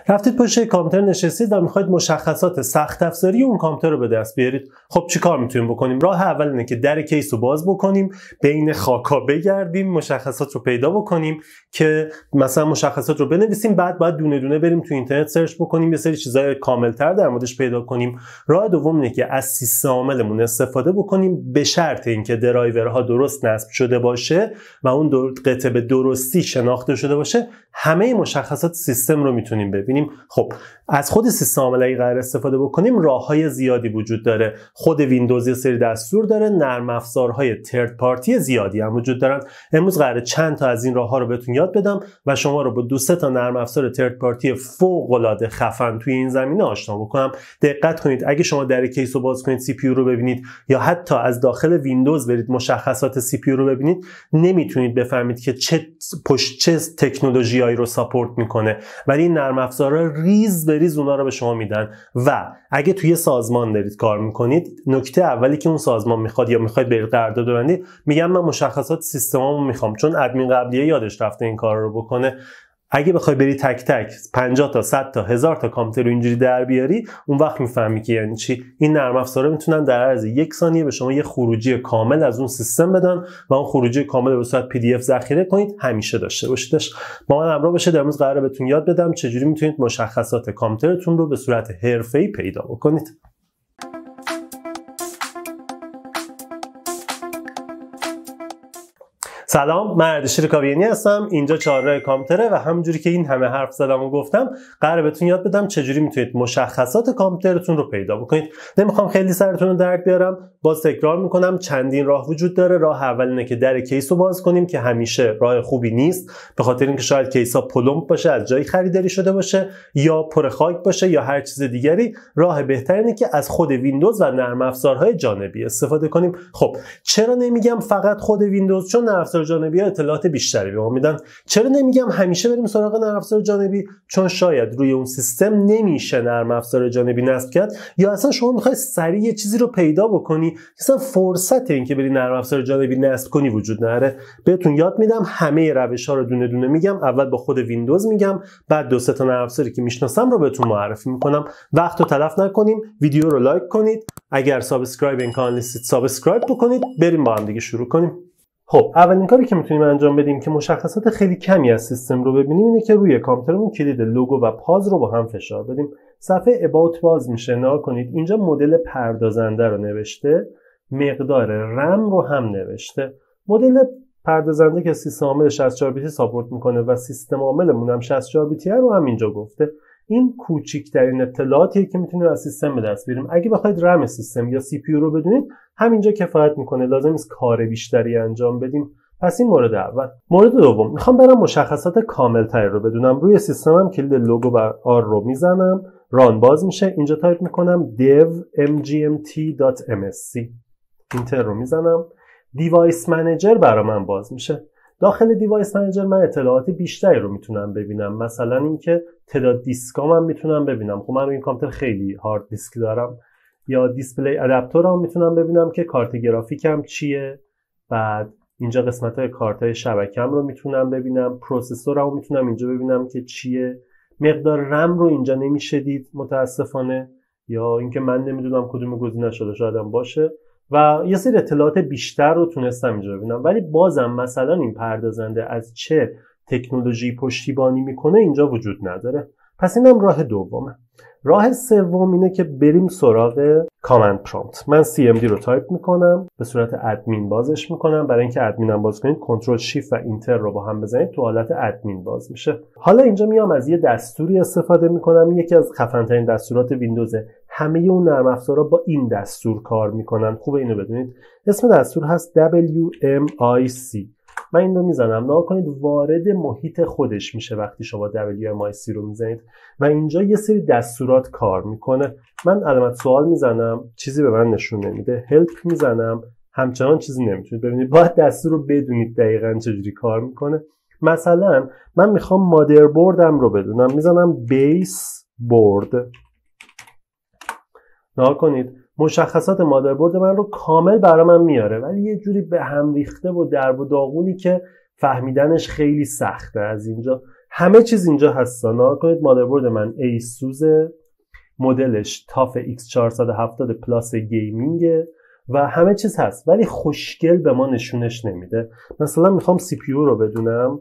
رفتید پشت کامپیوتر نشستید و میخواید مشخصات سخت افزاری اون کامپیوتر رو به دست بیارید. خب چیکار میتونیم بکنیم؟ راه اول اینه که در کیس رو باز بکنیم، بین خاکا بگردیم، مشخصات رو پیدا بکنیم که مثلا مشخصات رو بنویسیم، بعد باید دونه دونه بریم تو اینترنت سرچ بکنیم، یه سری چیزای کاملتر در موردش پیدا کنیم. راه دوم اینه که از سیستم عاملمون استفاده بکنیم به شرط اینکه درایورها درست نصب شده باشه و اون قطعه به درستی شناخته شده باشه، همه مشخصات سیستم رو میتونیم ببینیم. خب از خود سیستم عامل اگه قرار استفاده بکنیم، راههای زیادی وجود داره. خود ویندوز یه سری دستور داره، نرم افزارهای ترد پارتی زیادی هم وجود دارن. امروز قراره چند تا از این راهها رو بهتون یاد بدم و شما رو با 2-3 تا نرم افزار ترد پارتی فوق العاده خفن توی این زمینه آشنا بکنم. دقت کنید، اگه شما در کیس رو باز کنید، سی پی یو رو ببینید یا حتی از داخل ویندوز برید مشخصات سی پی یو رو ببینید، نمیتونید بفهمید که چه تکنولوژیایی رو ساپورت میکنه، ولی این نرم افزارها ریز به ریز اونا رو به شما میدن. و اگه توی سازمان دارید کار میکنید، نکته اولی که اون سازمان میخواد یا میخواید برید قرارداد ببندید، میگم من مشخصات سیستمامو میخوام، چون ادمین قبلیه یادش رفته این کار رو بکنه. اگه بخوای بری تک تک 50 تا 100 تا 1000 تا کامپیوتر رو اینجوری در بیاری، اون وقت میفهمی که یعنی چی. این نرم افزارا میتونن در عرض 1 ثانیه به شما یه خروجی کامل از اون سیستم بدن و اون خروجی کامل رو به صورت پی دی اف ذخیره کنید، همیشه داشته باشیدش. با من همراه باشید. امروز قراره بهتون یاد بدم چجوری میتونید مشخصات کامپیوترتون رو به صورت حرفه‌ای پیدا بکنید. سلام، من اردشیر کاویانی هستم. اینجا چهارراه کامپیوتره و همونجوری که این همه حرف زدم و گفتم، قراره بهتون یاد بدم چجوری میتونید مشخصات کامپیوترتون رو پیدا بکنید. نمیخوام خیلی سرتون رو درد بیارم، باز تکرار میکنم، چندین راه وجود داره. راه اول اینه که در کیس رو باز کنیم که همیشه راه خوبی نیست، به خاطر اینکه شاید کیسا پلمپ باشه، از جایی خریداری شده باشه یا پر خاک باشه یا هر چیز دیگری. راه بهتر اینه که از خود ویندوز و نرم افزارهای جانبی استفاده کنیم. خب چرا نمیگم فقط خود ویندوز؟ چون نرم افزار جانبی ها اطلاعات بیشتری به ما میدن. چرا نمیگم همیشه بریم سراغ نرم افزار جانبی؟ چون شاید روی اون سیستم نمیشه نرم افزار جانبی نصب کرد، یا اصلا شما میخوای سریع یه چیزی رو پیدا بکنی، اصلا فرصت این که بری نرم افزار جانبی نصب کنی وجود نداره. بهتون یاد میدم، همه روش ها رو دونه دونه میگم. اول با خود ویندوز میگم، بعد 2-3 تا نرم افزاری که میشناسم رو بهتون معرفی میکنم. وقت رو تلف نکنیم، ویدیو رو لایک کنید، اگر سابسکرایب این کانال نیستید سابسکرایب بکنید. بریم با هم دیگه شروع کنیم. خب اولین کاری که میتونیم انجام بدیم که مشخصات خیلی کمی از سیستم رو ببینیم، اینه که روی کامپیوترمون کلید لوگو و پاز رو با هم فشار بدیم. صفحه about باز میشه. نگاه کنید اینجا مدل پردازنده رو نوشته، مقدار رم رو هم نوشته. مدل پردازنده که سیستم عامل 64 بیتی ساپورت میکنه و سیستم عاملمون هم 64 بیتی رو هم اینجا گفته. این کوچکترین اطلاعاتیه که میتونید از سیستم به دست بیاریم. اگه بخواید رم سیستم یا سی پی یو رو بدونید، همینجا کفایت میکنه، لازم نیست کار بیشتری انجام بدیم. پس این مورد اول. مورد دوم، میخوام برام مشخصات کامل‌تری رو بدونم. روی سیستمم کلید لوگو و آر رو میزنم، ران باز میشه. اینجا تایپ میکنم dev mgmt.msc، اینتر رو میزنم. دیوایس منیجر برام من باز میشه. داخل دیوایس منیجر من اطلاعات بیشتری رو میتونم ببینم، مثلا اینکه تعداد دیسکام هم میتونم ببینم. خب من روی این کامپیوتر خیلی هارد دیسک دارم. یا دیسپلی ادپتورم میتونم ببینم که کارت گرافیکم چیه. بعد اینجا قسمت‌های کارت‌های شبکه‌ام رو میتونم ببینم. پروسسورم میتونم اینجا ببینم که چیه. مقدار رم رو اینجا نمیشه دید متاسفانه، یا اینکه من نمیدونم کدوم گزینه شده، شاید هم باشه. و یه سری اطلاعات بیشتر رو تونستم اینجا ببینم، ولی بازم مثلا این پردازنده از چه تکنولوژی پشتیبانی میکنه اینجا وجود نداره. پس اینم راه دومه. راه سوم اینه که بریم سراغ کامند پرامپت. من CMD رو تایپ میکنم، به صورت ادمین بازش میکنم. برای اینکه ادمینم باز کنید کنترل شیفت و اینتر رو با هم بزنید، تو حالت ادمین باز میشه. حالا اینجا میام از یه دستوری استفاده میکنم، یکی از خفن‌ترین دستورات ویندوزه. همه اون نرم افزارا با این دستور کار میکنن. خوبه اینو بدونید. اسم دستور هست WMIC. من این رو میزنم، نگاه کنید وارد محیط خودش میشه وقتی شما WMIC رو میزنید و اینجا یه سری دستورات کار میکنه. من علامت سوال میزنم، چیزی به من نشون نمیده. هلپ میزنم، همچنان چیزی نمیتونید ببینید. باید دستور رو بدونید دقیقاً چجوری کار میکنه. مثلا من میخوام مادربردم رو بدونم، میزنم بیس بورد. نگاه کنید مشخصات مادربرد من رو کامل برای من میاره، ولی یه جوری به هم ریخته و درب و داغونی که فهمیدنش خیلی سخته. از اینجا همه چیز اینجا هست. نگاه کنید مادربرد من ایسوس، مدلش تاف X470 پلاس گیمینگ و همه چیز هست، ولی خوشگل به ما نشونش نمیده. مثلا میخوام سی پی یو رو بدونم،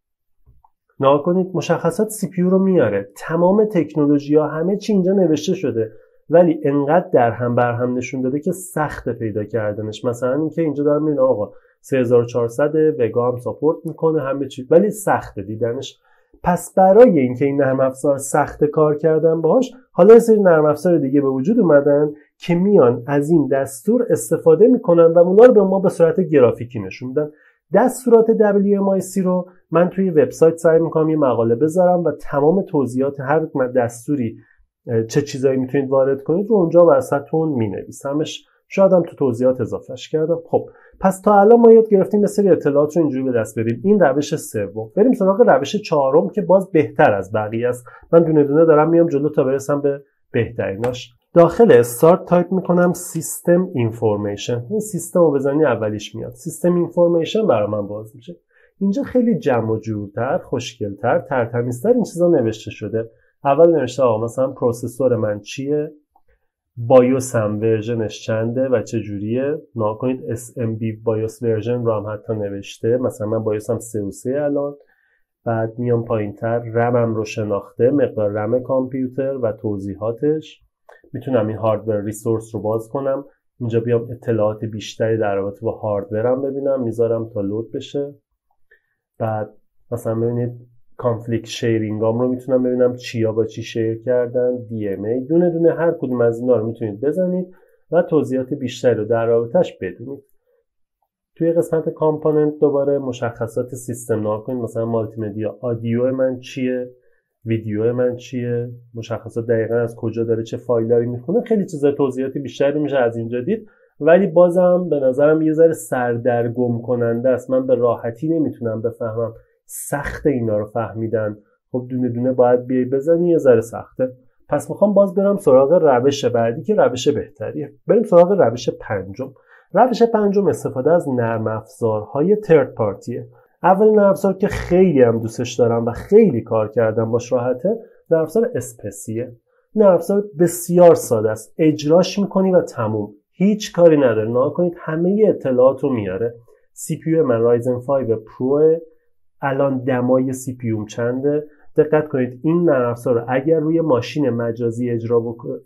نگاه کنید مشخصات سی پی یو رو میاره، تمام تکنولوژی ها همه چی اینجا نوشته شده، ولی انقدر در هم بر هم نشون داده که سخت پیدا کردنش. مثلا اینکه اینجا دارم میبینم آقا 3400 وگا هم ساپورت میکنه همه چی، ولی سخت دیدنش. پس برای اینکه این نرم افزار سخت کار کردن باهاش، حالا یه سری نرم افزار دیگه به وجود اومدن که میان از این دستور استفاده میکنن و اونا رو به ما به صورت گرافیکی نشون میدن. دستورات WMIC رو من توی وبسایت سعی میکنم یه مقاله بذارم و تمام توضیحات هر دستوری چه چیزایی میتونید وارد کنید رو اونجا واسهتون مینویسمش. شاید هم تو توضیحات اضافهش کردم. خب پس تا الان ما یاد گرفتیم یه سری اطلاعات رو اینجوری به دست بریم. این روش سوم. بریم سراغ روش چهارم که باز بهتر از بقیه است. من دونه دونه دارم میام جلو تا برسم به بهتریناش. داخل استارت تایپ میکنم سیستم اینفورمیشن. این سیستم رو بزنی اولیش میاد. سیستم اینفورمیشن برای من باز میشه. اینجا خیلی جمع و جورتر، خوشگلتر، ترتمیزتر این چیزا نوشته شده. اول نوشته آقا مثلا پروسسور من چیه، بایوس هم ورژنش چنده و چه جوریه. نگاه کنید SMB بایوس ورژن رو هم حتی نوشته، مثلا من بایوسم 3 الان. بعد میام پایینتر رمم رو شناخته، مقدار رم کامپیوتر و توضیحاتش. میتونم این هاردور ریسورس رو باز کنم، اینجا بیام اطلاعات بیشتری در رابطه با هاردورم ببینم، میذارم تا لود بشه. بعد مثلا ببینید کانفلیکت شیرینگام رو میتونم ببینم چیا با چی شیر کردن، DMA، دونه دونه هر کدوم از اینا رو میتونید بزنید و توضیحات بیشتری رو در رابطه‌اش بدونید. توی قسمت کامپوننت دوباره مشخصات سیستم نگاه کنید، مثلا مالتی مدیا، آدیو من چیه، ویدیو من چیه، مشخصات دقیقاً از کجا داره چه فایلایی میخونه. خیلی چیزا توضیحاتی بیشتری میشه از اینجا دید، ولی بازم به نظرم یه ذره سردرگم کننده است. من به راحتی نمیتونم بفهمم، سخت اینا رو فهمیدن. خب دونه دونه باید بیای بزنی، یه ذره سخته. پس میخوام باز برم سراغ روش بعدی که روش بهتریه. بریم سراغ روش پنجم. روش پنجم استفاده از نرم افزارهای ترد پارتیه. اول نرم افزار که خیلی هم دوستش دارم و خیلی کار کردم باش راحته، نرم افزار اسپسیه. نرم افزار بسیار ساده است، اجراش میکنی و تموم، هیچ کاری نداره. نگاه کنید همه اطلاعات رو میاره. سی پی یو من رایزن 5 پرو، الان دمای سی پی یوم چنده. دقت کنید این نرم افزار رو اگر روی ماشین مجازی اجرا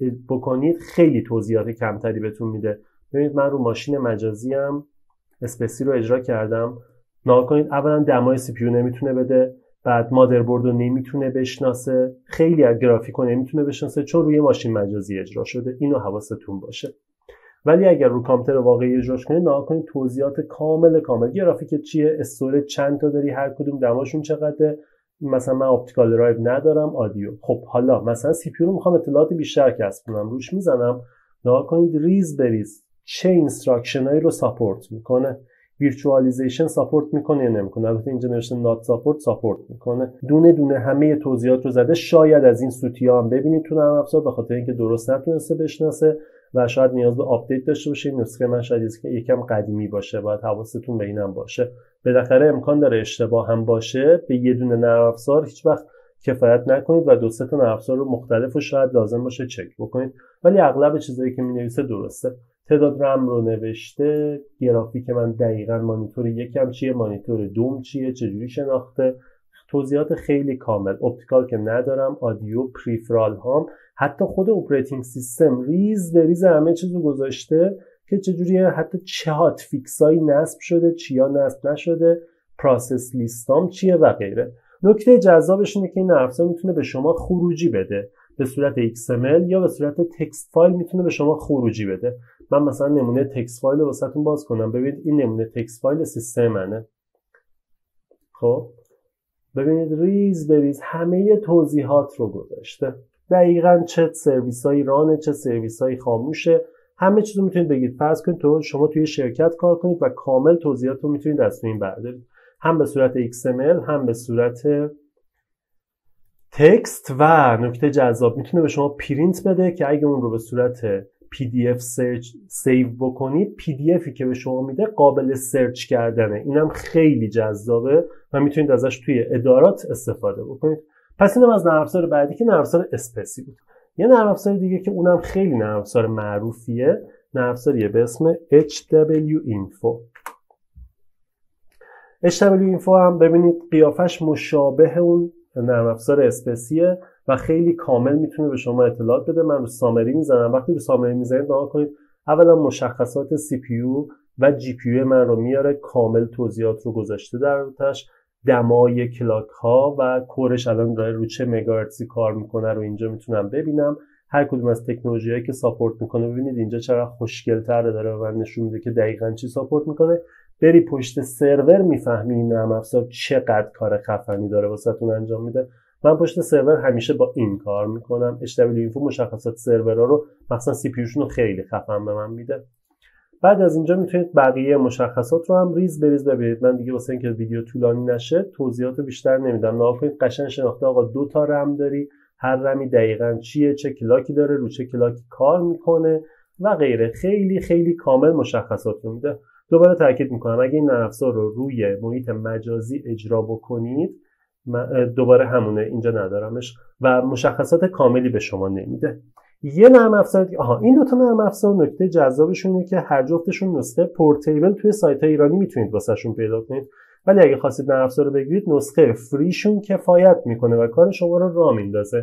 بکنید خیلی توضیحات کمتری بهتون میده. ببینید من رو ماشین مجازی هم اسپسی رو اجرا کردم. نگاه کنید اولا دمای سی پی یو نمیتونه بده، بعد مادربرد رو نمیتونه بشناسه، خیلی از گرافیک رو نمیتونه بشناسه چون روی ماشین مجازی اجرا شده. اینو حواستون باشه. ولی اگر رو کامپیوتر واقعی اجراش کنید نگاه کنید توضیحات کامل گرافیک چیه، استوریج چند تا داری، هر کدوم دماشون چقدره. مثلا من اپتیکال درایو ندارم، آدیو. خب حالا مثلا سی پی یو رو میخوام اطلاعات بیشتر کسب کنم، روش میزنم. نگاه کنید ریز بریز چه اینستراکشنایی رو ساپورت میکنه، ویرچوالیزیشن ساپورت میکنه یا نمیکنه. البته اینجا نوشته نات ساپورت میکنه. دونه دونه همه توضیحات رو زده. شاید از این سوتیا هم ببینید تو نرم افزار به خاطر اینکه درست نتونسته بشناسه و شاید نیاز به آپدیت داشته باشه. این نسخه من شاید یکم قدیمی باشه، باید حواستون به اینم باشه. بالاخره امکان داره اشتباه هم باشه. به یه دونه نرم افزار هیچ وقت کفایت نکنید و دو سه تا نرم افزار رو مختلف و شاید لازم باشه چک بکنید، ولی اغلب چیزایی که می‌نویسه درسته. تعداد رم رو نوشته، گرافیک من دقیقاً مانیتور یکم چیه، مانیتور دوم چیه، چجوری شناخته، توضیحات خیلی کامل. اپتیکال که ندارم، آدیو، پریفرال هام، حتی خود اپراتینگ سیستم ریز به ریز همه چیزو گذاشته که چجوریه، حتی چه هات فیکسایی نصب شده، چیا نصب نشده، پروسس لیستام چیه و غیره. نکته جذابش اینه که این نرم افزار میتونه به شما خروجی بده، به صورت XML یا به صورت تکست فایل میتونه به شما خروجی بده. من مثلا نمونه تکست فایل رو واسهتون باز کنم. ببینید این نمونه تکست فایل سیستم منه. خب ببینید ریز به ریز همه توضیحات رو گذاشته، دقیقاً چه سرویسایی رانه، چه سرویسایی خاموشه، همه چیز رو میتونید بگید. فرض کنید شما توی شرکت کار کنید و کامل توضیحات رو میتونید از این بردارید، هم به صورت XML هم به صورت تکست. و نکته جذاب میتونه به شما پرینت بده که اگه اون رو به صورت PDF سیو بکنید، PDFی که به شما میده قابل سرچ کردنه. اینم خیلی جذابه و میتونید ازش توی ادارات استفاده بکنید. پس اینم از نرم افزار بعدی که نرم افزار اسپسی بود. یه نرم افزار دیگه که اونم خیلی نرم افزار معروفیه، نرم افزاریه به اسم HWinfo. HWinfo هم ببینید قیافش مشابه اون نرم افزار اسپسیه و خیلی کامل میتونه به شما اطلاعات بده. من رو سامری میزنم. وقتی رو سامری میزنید نگاه کنید، اولا مشخصات CPU و GPU من رو میاره، کامل توضیحات رو گذاشته در روش، دمای کلاک ها و کورش الان رو چه مگاهرتزی کار میکنه رو اینجا میتونم ببینم. هر کدوم از تکنولوژیایی که ساپورت میکنه ببینید اینجا چقدر خوشگل‌تره، داره و نشون میده که دقیقاً چی ساپورت میکنه. بری پشت سرور میفهمی این نرم افزار چقدر کار خفنی داره واسهتون انجام میده. من پشت سرور همیشه با این کار میکنم. HWinfo مشخصات سرورها رو مثلا CPU شون رو خیلی خفن به من میده. بعد از اینجا میتونید بقیه مشخصات رو هم ریز بریز ببینید. من دیگه واسه اینکه ویدیو طولانی نشه توضیحات بیشتر نمیدم. نگاه کنید قشنگ شناخته آقا 2 تا رم داری، هر رمی دقیقاً چیه، چه کلاکی داره، رو چه کلاکی کار میکنه و غیره. خیلی خیلی کامل مشخصات رو میده. دوباره تاکید میکنم اگه این نرم افزار رو روی محیط مجازی اجرا بکنید، دوباره همونه اینجا ندارمش و مشخصات کاملی به شما نمیده. یه نرم افزار دیگه، این دو تا نرم افزار نکته جذابشون اینه که هر جفتشون نسخه پورتیبل توی سایت ایرانی میتونید واسهشون پیدا کنید، ولی اگه خواستید نرم افزار رو بگیرید نسخه فریشون کفایت میکنه و کار شما رو راه میندازه.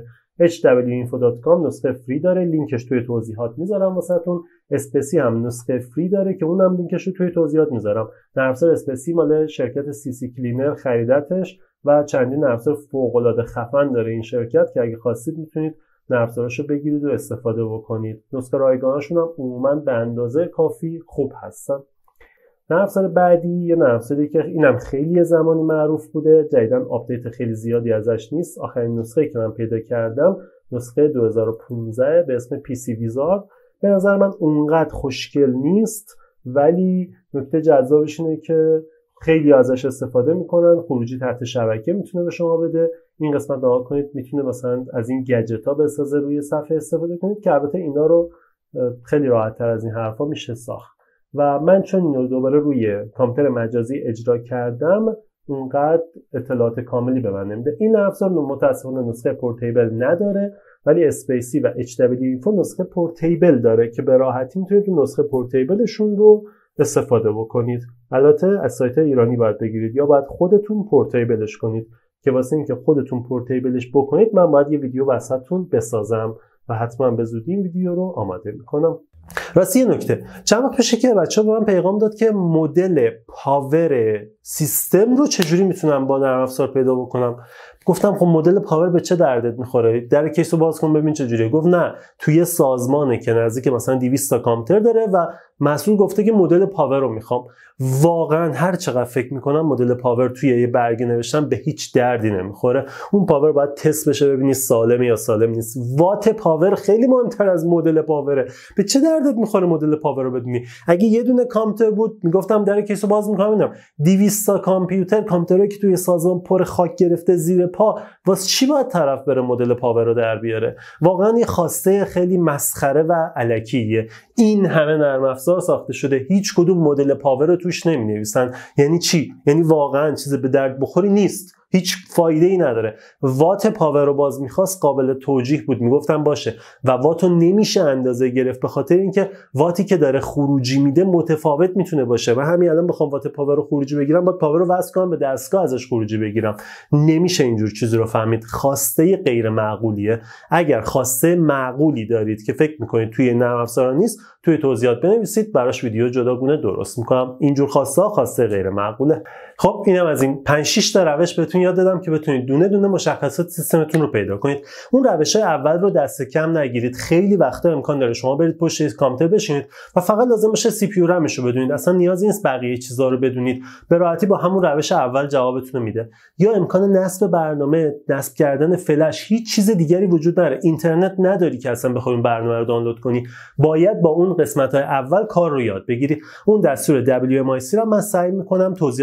hwinfo.com نسخه فری داره، لینکش توی توضیحات میذارم واسهتون. اسپسی هم نسخه فری داره که اونم لینکش رو توی توضیحات میذارم. نرم افزار اسپسی مال شرکت CC کلینر خریدتش و چندین نرم افزار فوق العاده خفن داره این شرکت که اگه خواستید میتونید نرم افزاراشو بگیرید و استفاده بکنید. نسخه رایگانشون هم عموما به اندازه کافی خوب هستن. نرم افزار بعدی یه نرم افزاری که اینم خیلی زمانی معروف بوده، جدیدن آپدیت خیلی زیادی ازش نیست. آخرین نسخه‌ای که من پیدا کردم نسخه 2015 به اسم PC ویزارد. به نظر من اونقدر خوشگل نیست، ولی نکته جذابش اینه که خیلی ازش استفاده میکنن. خروجی تحت شبکه میتونه به شما بده. این قسمت نگاه کنید، میتونه مثلا از این گجت ها بسازه روی صفحه استفاده کنید که البته اینا رو خیلی راحت تر از این حرفا میشه ساخت. و من چون اینو دوباره روی کامپیوتر مجازی اجرا کردم اونقدر اطلاعات کاملی به من نمیده. این افزار متاسفانه نسخه پورتیبل نداره، ولی اسپیسی و HWinfo نسخه پورتیبل داره که به راحتی میتونید نسخه پورتیبلشون رو استفاده بکنید. البته از سایت ایرانی باید بگیرید یا باید خودتون پورتیبلش کنید که واسه اینکه خودتون پورتیبلش بکنید من باید یه ویدیو واسهتون بسازم و حتما به زودی این ویدیو رو آماده میکنم. راستی یه نکته، چند وقت پیش که بچه‌ها به من پیغام داد که مدل پاور سیستم رو چجوری میتونم با نرم افزار پیدا بکنم. گفتم خب مدل پاور به چه دردت میخوره؟ در کیس رو باز کن ببین چجوریه. گفت نه، توی سازمانه که نزدیک مثلا 200 تا کامپیوتر داره و مسئول گفته که مدل پاور رو میخوام. واقعا هر چقدر فکر میکنم مدل پاور توی یه برگه نوشتم به هیچ دردی نمیخوره. اون پاور باید تست بشه ببینی سالمه یا سالم نیست. وات پاور خیلی مهمتر از مدل پاوره. به چه دردت میخوره مدل پاور رو بدونی؟ اگه یه دونه کامپیوتر بود میگفتم در کیس رو باز میکنم ببینم 200 تا کامپیوتری که توی سازمان پر خاک گرفته زیر پا، واسه چی باید طرف بره مدل پاور رو در بیاره؟ واقعا یه خواسته خیلی مسخره و الکیه. این همه نرم افزار ساخته شده، هیچ کدوم مدل پاور رو توش نمی‌نویسن. یعنی چی؟ یعنی واقعا چیز به درد بخوری نیست، هیچ فایده ای نداره. وات پاور رو باز میخواست قابل توجیه بود، میگفتم باشه، و واتو نمیشه اندازه گرفت به خاطر اینکه واتی که داره خروجی میده متفاوت میتونه باشه. من همین الان بخوام وات پاور رو خروجی بگیرم باید پاور رو وصل کنم به دستگاه ازش خروجی بگیرم. نمیشه اینجور چیزی رو فهمید. خواسته غیر معقولیه. اگر خواسته معقولی دارید که فکر میکنید توی نرم افزار نیست، توی توضیحات بنویسید، براش ویدیو جداگونه درست میکنم. اینجور خواسته غیر معقوله. خب اینم از این 5-6 تا روش بهتون یاد دادم که بتونید دونه دونه مشخصات سیستمتون رو پیدا کنید. اون روش‌های اول رو دست کم نگیرید. خیلی وقتا امکان داره شما برید پشت کامپیوتر بشینید و فقط لازم باشه سی پی یو رمش رو بدونید. اصلا نیازی نیست بقیه چیزا رو بدونید. به راحتی با همون روش اول جوابتون رو میده. یا امکان نصب برنامه، نصب کردن فلش، هیچ چیز دیگری وجود نداره. اینترنت نداری که اصلا بخوای برنامه رو دانلود کنی. باید با اون قسمت‌های اول کار رو یاد بگیری. اون دستور WMIC رو من سعی می‌کنم توضیحات کامل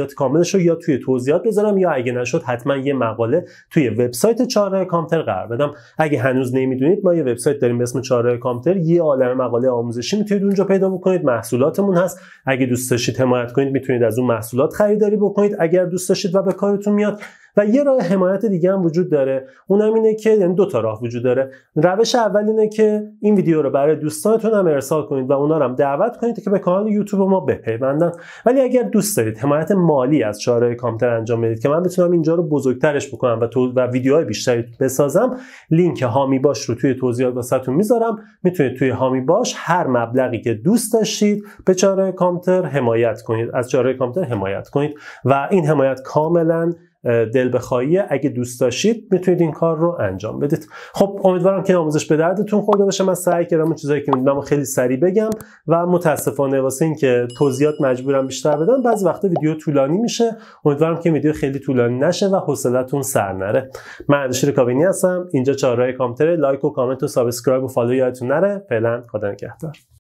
رو یا توی توضیحات بذارم یا اگه نشد حتما یه مقاله توی وبسایت 4 کامپیوتر قرار بدم. اگه هنوز نمیدونید ما یه وبسایت داریم به اسم 4 کامپیوتر، یه عالمه مقاله آموزشی میتونید اونجا پیدا بکنید. محصولاتمون هست، اگه دوست داشتید حمایت کنید میتونید از اون محصولات خریداری بکنید اگر دوست داشتید و به کارتون میاد. و یه راه حمایت دیگه هم وجود داره، اونم اینه که یعنی دو تا راه وجود داره. روش اول اینه که این ویدیو رو برای دوستانتون هم ارسال کنید و اونا رو هم دعوت کنید که به کانال یوتیوب ما بپیوندن. ولی اگر دوست دارید حمایت مالی از 4 کامپیوتر انجام بدید که من بتونم اینجا رو بزرگترش بکنم و ویدیوهای بیشتری بسازم، لینک هامی باش رو توی توضیحات واسهتون میذارم. میتونید توی هامی باش هر مبلغی که دوست داشتید به 4 کامپیوتر حمایت کنید، از 4 کامپیوتر حمایت کنید و این حمایت کاملا دل بخواهیه. اگه دوست داشتید میتونید این کار رو انجام بدید. خب امیدوارم که آموزش به دردتون خورده باشه. من سعی کردم اون چیزایی که میدونم خیلی سریع بگم و متاسفانه واسه اینکه توضیحات مجبورم بیشتر بدم بعضی وقتا ویدیو طولانی میشه. امیدوارم که ویدیو خیلی طولانی نشه و حوصله‌تون سر نره. من اردشیر کاوینی هستم، اینجا 4 کامپیوتر. لایک و کامنت و سابسکرایب و فالو یادتون نره. فعلا خدا نگهدار.